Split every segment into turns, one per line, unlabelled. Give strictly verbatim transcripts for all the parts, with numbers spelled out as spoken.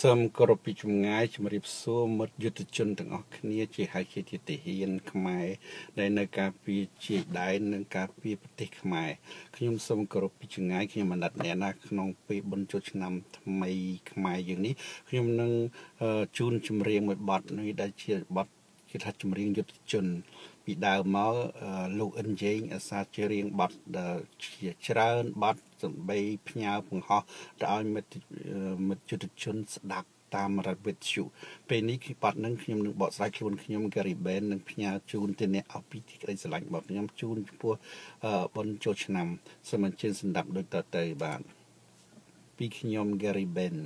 សូមគោរពពីចម្ងាយជំរាបសួរមិត្តយុទ្ធជនទាំងអស់គ្នាជាហៅជាទាហានខ្មែរដែលនៅការពារជាដែននិងការពារប្រទេសខ្មែរខ្ញុំសូមគោរពពីចម្ងាយខ្ញុំអាណិតអ្នកណាក្នុងពេលបុណ្យចូលឆ្នាំថ្មីខ្មែរយើងនេះខ្ញុំនឹងជូនចម្រៀងមួយបទនេះដែលជាបទគេថាចម្រៀងយុទ្ធជនពីដើមមកលោកអិនជេងអាសាជារៀងបទជាច្រើនបទសំបីផ្ញើបង្ហោះទៅឲ្យមិត្តមិត្តយុទ្ធជនស្ដាប់តាមរដ្ឋវិទ្យុពេលនេះគឺបទនឹងខ្ញុំនឹងបកស្រាយខ្លួនខ្ញុំ Gary Ben នឹងផ្ញើជូនទៅអ្នកអស់ពីទីក្តីស្រឡាញ់របស់ខ្ញុំជូនចំពោះបុណ្យចូលឆ្នាំសូមអញ្ជើញស្ដាប់ដូចតទៅបាទពីខ្ញុំ Gary Ben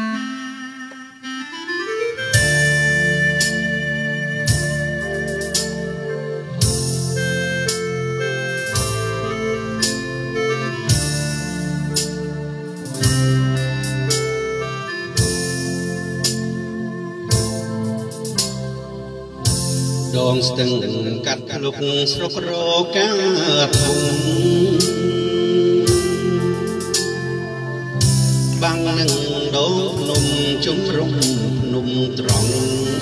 ดองสตึงกัดลุกสรกโรกาทุงบางหนึ่งโดนนมจุ่มรุ่งนมตรอง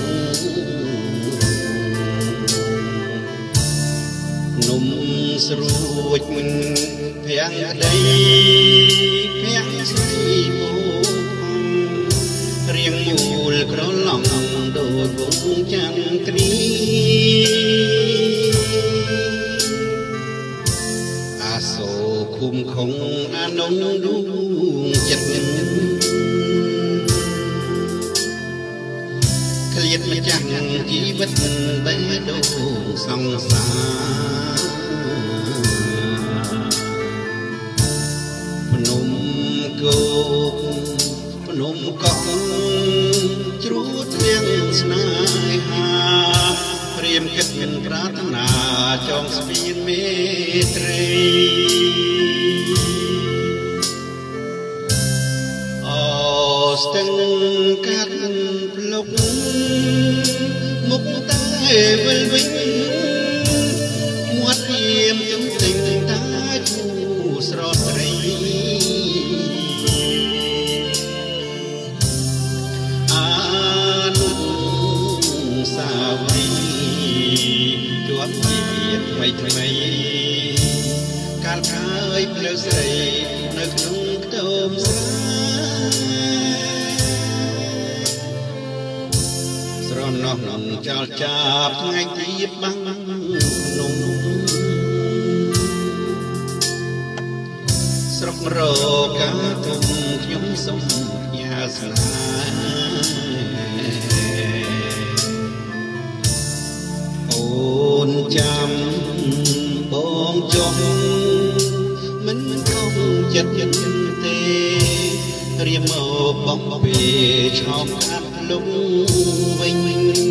นมสรุปเพียงใดเพียงใส่บูเรียงมูลกระลองโดดวงจันทรีอาโศคุมคงอานงดวงจันทร์เคลียดมาจังชีวิตใบดงสองสาพนมโกพนมกองจรูดเรียงสนายหาเรียมเก็บเงินปรารถนาจองสปีนเมตรีออสตึงกัดพลุกมุกตายเวลวิ่งมวดเรียมจงติงตาจูสรตรีสาวรีจวบเจียดไม่ทำไมการขายเพลใส่นึกนุ่งเติมสสรนอกนนจอจับไงจีบบังนุ่งสรกโรกาตุมขยมสมยาสนาโอนจำบองจงมันคงจัดยันเตเรียมเอาบองเปชอบอัดลงวิ่ง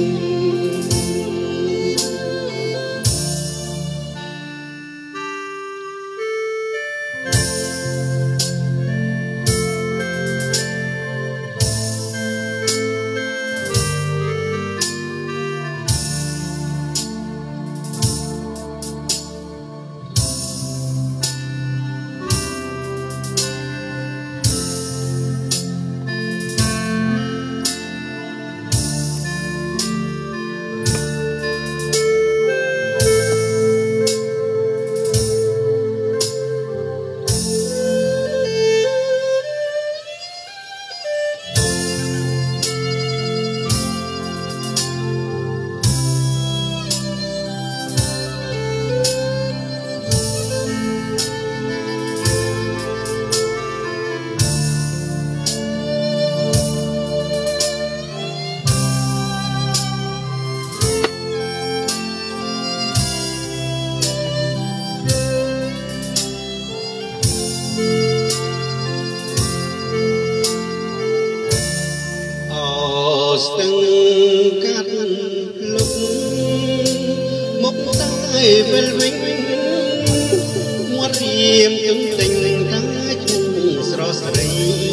สตึงกัดลุกมุกตายเวลวิ่งมัวเรียมจงติงตาจูสรสรี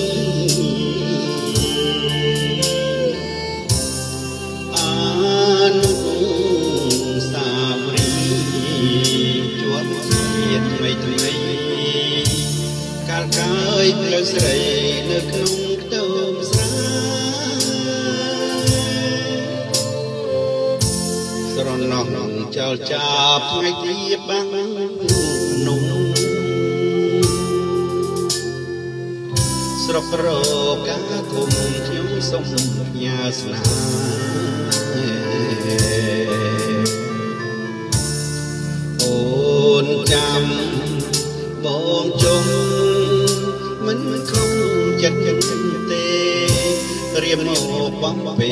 อานุสาวรีจวบเจียดไม่ทำไมการกายเพลใส่เลือกนุ่งเติมสาណោះចោលចាប់ថ្ងៃទីបាំងនោះស្រុករកាធំខ្ញុំសុំផ្ញើស្នាអូនចាំបងចុងមិនខំចិត្តទេរៀមមកបំពេ